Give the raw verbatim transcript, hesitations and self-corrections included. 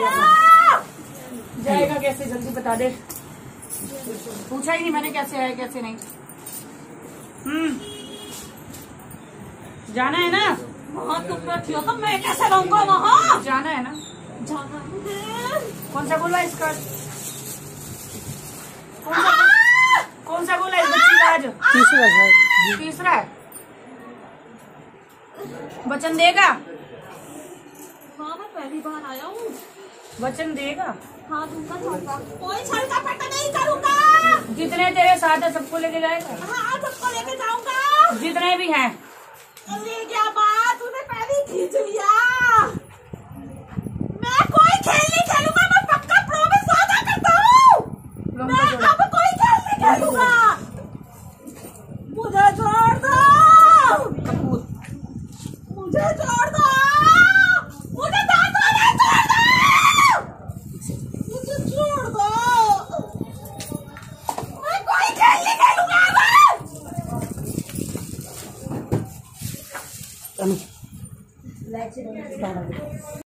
जाएगा कैसे, जल्दी बता दे। पूछा ही नहीं मैंने कैसे है कैसे नहीं। हम्म जाना है ना? वहाँ तुम बैठी हो तो मैं कैसे रहूंगा वहाँ? जाना है ना? जाना है। कौन सा गोला इसका? कौन सा कौन सा गोला इस बच्ची का आज? तीसरा है। तीसरा है। वचन देगा? हाँ मैं पहली बार आया हूँ। वचन देगा? हाँ दूंगा दूंगा। कोई छलका पट्टा नहीं करूँगा। जितने तेरे साथ है सबको लेके जाएगा? हाँ सबको लेके जाऊंगा। जितने भी हैं ले गया